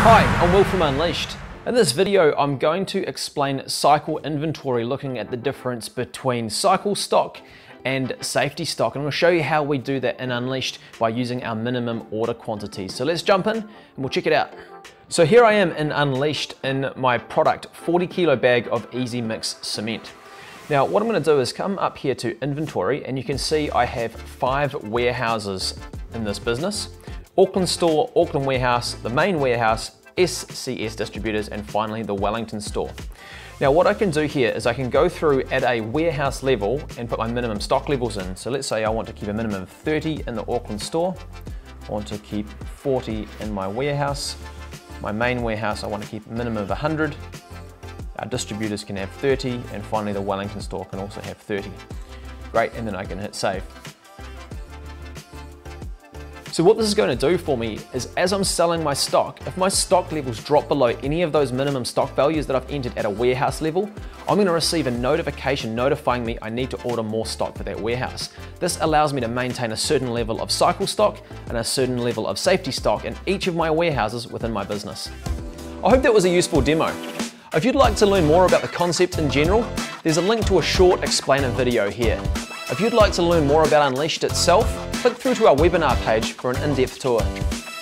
Hi, I'm Will from Unleashed. In this video, I'm going to explain cycle inventory, looking at the difference between cycle stock and safety stock. And I'm going to show you how we do that in Unleashed by using our minimum order quantities. So let's jump in and we'll check it out. So here I am in Unleashed in my product 40 kilo bag of easy mix cement. Now what I'm going to do is come up here to inventory, and you can see I have 5 warehouses in this business. Auckland store, Auckland warehouse, the main warehouse, SCS distributors, and finally the Wellington store. Now what I can do here is I can go through at a warehouse level and put my minimum stock levels in. So let's say I want to keep a minimum of 30 in the Auckland store. I want to keep 40 in my warehouse. My main warehouse, I want to keep a minimum of 100. Our distributors can have 30, and finally the Wellington store can also have 30. Great, and then I can hit save. So what this is going to do for me is, as I'm selling my stock, if my stock levels drop below any of those minimum stock values that I've entered at a warehouse level, I'm going to receive a notification notifying me I need to order more stock for that warehouse. This allows me to maintain a certain level of cycle stock and a certain level of safety stock in each of my warehouses within my business. I hope that was a useful demo. If you'd like to learn more about the concept in general, there's a link to a short explainer video here. If you'd like to learn more about Unleashed itself, click through to our webinar page for an in-depth tour.